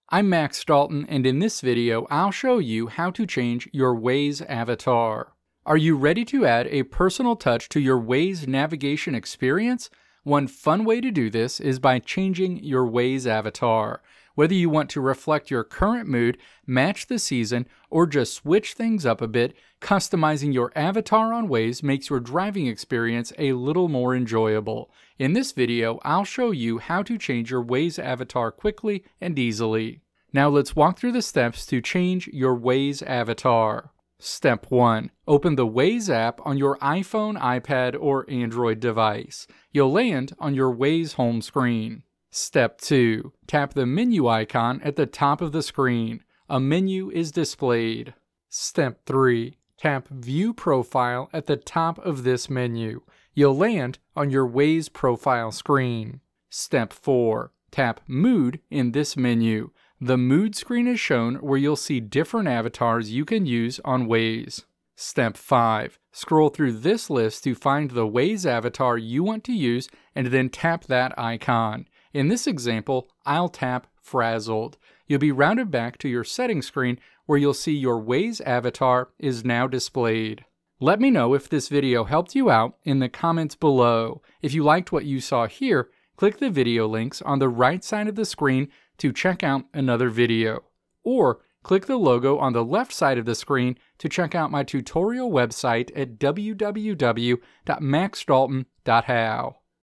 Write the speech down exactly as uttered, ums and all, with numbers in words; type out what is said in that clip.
I'm Max Dalton, and in this video I'll show you how to change your Waze avatar. Are you ready to add a personal touch to your Waze navigation experience? One fun way to do this is by changing your Waze avatar. Whether you want to reflect your current mood, match the season, or just switch things up a bit, customizing your avatar on Waze makes your driving experience a little more enjoyable. In this video, I'll show you how to change your Waze avatar quickly and easily. Now let's walk through the steps to change your Waze avatar. Step one. Open the Waze app on your iPhone, iPad, or Android device. You'll land on your Waze home screen. Step two. Tap the menu icon at the top of the screen. A menu is displayed. Step three. Tap View Profile at the top of this menu. You'll land on your Waze profile screen. Step four. Tap Mood in this menu. The Mood screen is shown where you'll see different avatars you can use on Waze. Step five. Scroll through this list to find the Waze avatar you want to use and then tap that icon. In this example, I'll tap Frazzled. You'll be routed back to your settings screen where you'll see your Waze avatar is now displayed. Let me know if this video helped you out in the comments below. If you liked what you saw here, click the video links on the right side of the screen to check out another video. Or click the logo on the left side of the screen to check out my tutorial website at w w w dot max dalton dot how.